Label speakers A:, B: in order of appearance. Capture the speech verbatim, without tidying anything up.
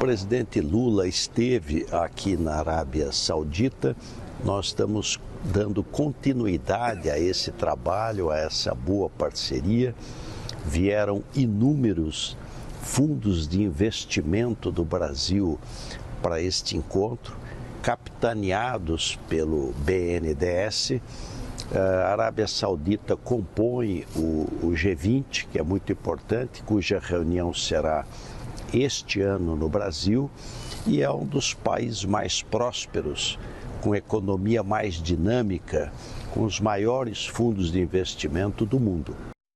A: presidente Lula esteve aqui na Arábia Saudita, nós estamos dando continuidade a esse trabalho, a essa boa parceria. Vieram inúmeros fundos de investimento do Brasil para este encontro, capitaneados pelo B N D E S. A Arábia Saudita compõe o, o G vinte, que é muito importante, cuja reunião será este ano no Brasil, e é um dos países mais prósperos, com economia mais dinâmica, com os maiores fundos de investimento do mundo.